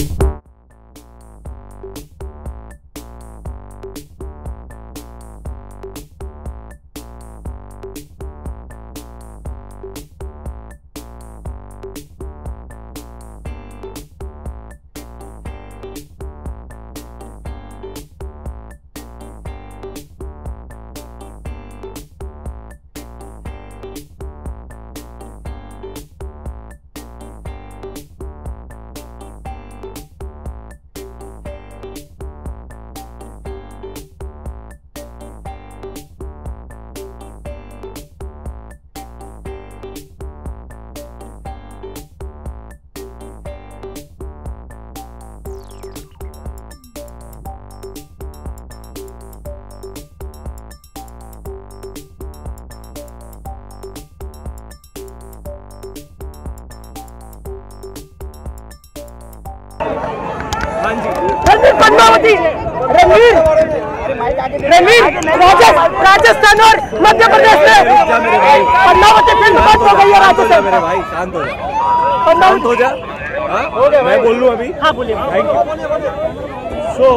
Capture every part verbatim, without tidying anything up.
रणवीर पद्मावती, रणवीर रणवीर राजस्थान और मध्य प्रदेश में पद्मावती फिल्म बंद हो गई है। राजस्थान मेरे भाई शांत हो जा, शांत हो जा। हाँ मैं बोल लूँ अभी? हाँ बोलिए। सो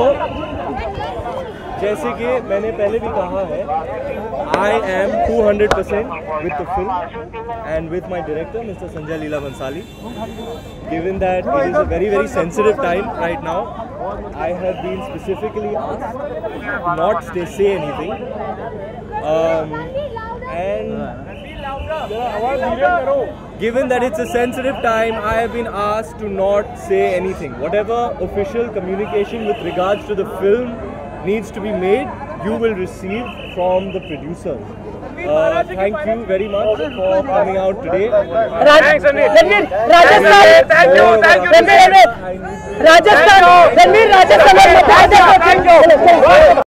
जैसे कि मैंने पहले भी कहा है, I am two hundred percent with the film and with my director Mister Sanjay Leela Bhansali. Given that it is a very very sensitive time right now, I have been specifically asked not to say anything, um, and given that it's a sensitive time, I have been asked to not say anything. Whatever official communication with regards to the film needs to be made, you will receive from the producers. Uh, thank you very much for coming out today. Rajasthan Rajasthan Rajasthan